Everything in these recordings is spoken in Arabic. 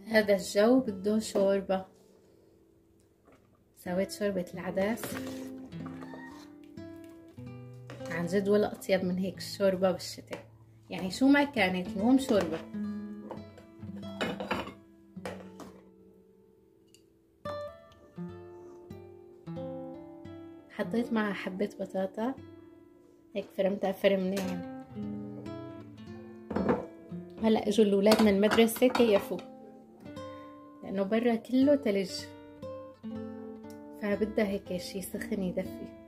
هذا الجو بده شوربة. سويت شوربة العدس، عن جد ولا أطيب من هيك الشوربة بالشتاء، يعني شو ما كانت المهم شوربة. حطيت معها حبة بطاطا هيك فرمتها فرم ناعم. هلا اجوا الاولاد من المدرسة كيفوا لانه برا كله تلج، فبدها هيك شي سخن يدفي.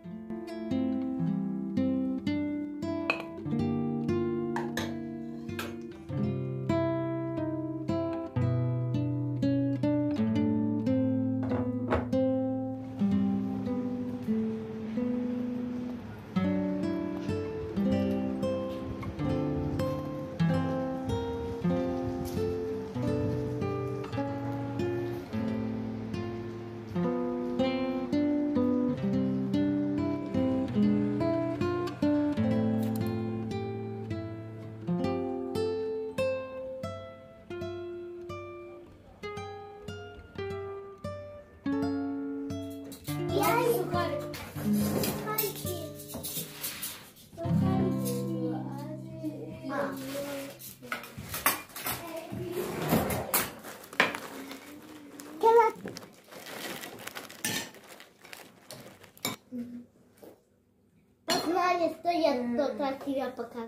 Estoy toda activa para acá.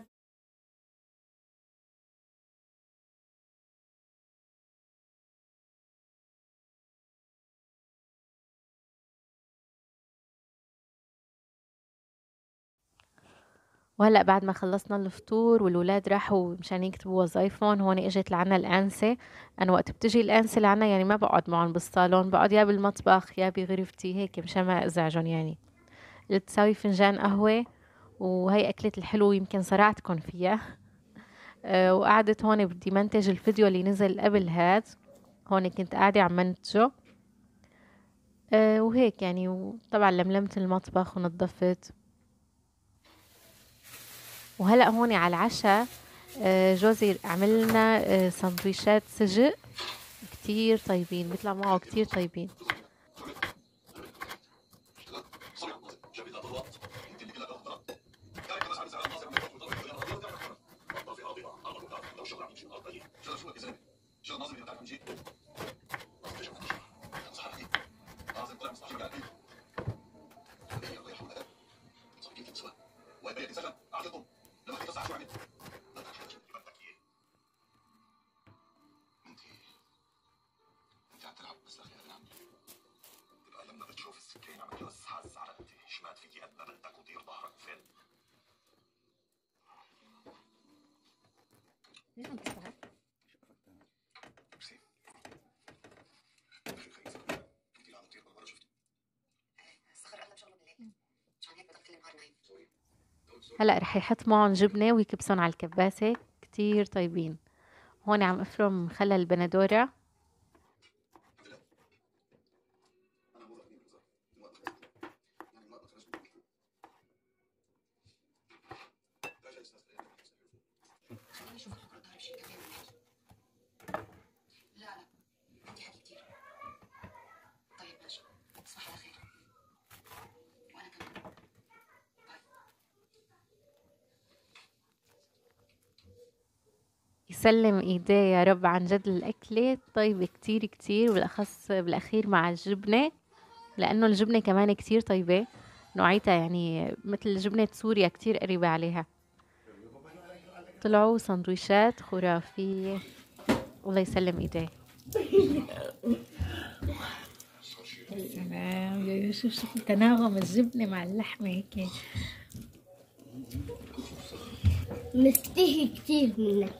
وهلا بعد ما خلصنا الفطور والولاد راحوا مشان يكتبوا وظايفهم، هون اجت لعنا الانسه. انا وقت بتجي الانسه لعنا يعني ما بقعد معهم بالصالون، بقعد يا بالمطبخ يا بغرفتي هيك مشان ما ازعجهم. يعني قلت تساوي فنجان قهوه، وهي اكلت الحلو يمكن صرعتكم فيها. وقعدت هون بدي منتج الفيديو اللي نزل قبل هاد، هون كنت قاعده عم منتجه. وهيك يعني، وطبعا لملمت المطبخ ونظفت. وهلا هون على العشاء جوزي عمل لنا سندويشات سجق كتير طيبين، بيطلع معه كتير طيبين. هلا رح يحط معهم جبنه ويكبسون على الكباسه، كتير طيبين. هون عم افرم مخلل البندوره. يسلم ايديه يا رب، عن جد الاكله طيبه كتير كتير، بالاخص بالاخير مع الجبنه، لانه الجبنه كمان كتير طيبه، نوعيتها يعني مثل جبنه سوريا كتير قريبه عليها. طلعوا سندويشات خرافيه، الله يسلم ايديه. سلام يا يوسف، شوف تناغم الجبنة مع اللحمة هيك مستحي كتير منك.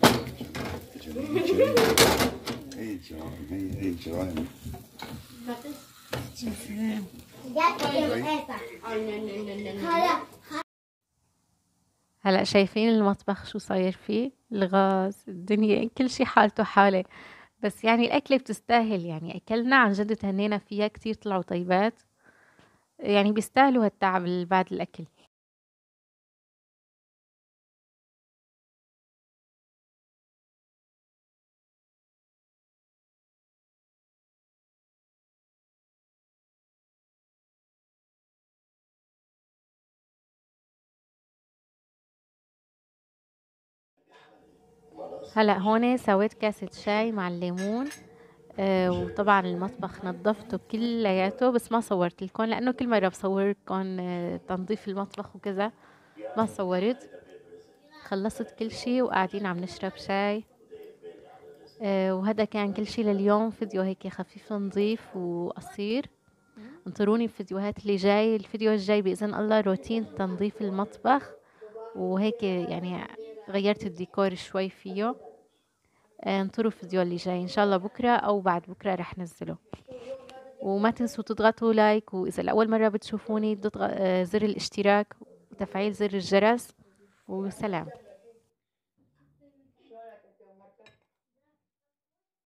هلا شايفين المطبخ شو صاير فيه، الغاز، الدنيا، كل شي حالته حالة. بس يعني الأكلة بتستاهل، يعني أكلنا عن جد تهنينا فيها كتير، طلعوا طيبات، يعني بيستاهلوا هالتعب بعد الأكل. هلا هون سويت كاسة شاي مع الليمون. وطبعا المطبخ نظفته كلياته، بس ما صورت لكم لانه كل مرة بصور لكم تنظيف المطبخ وكذا، ما صورت. خلصت كل شي وقاعدين عم نشرب شاي. وهذا كان كل شي لليوم، فيديو هيك خفيف نظيف وقصير. انطروني الفيديوهات اللي جاي. الفيديو الجاي بإذن الله روتين تنظيف المطبخ، وهيك يعني غيرت الديكور شوي فيه. انطروا الفيديو اللي جاي ان شاء الله بكرة او بعد بكرة رح نزله. وما تنسوا تضغطوا لايك، واذا لأول مرة بتشوفوني زر الاشتراك وتفعيل زر الجرس. وسلام.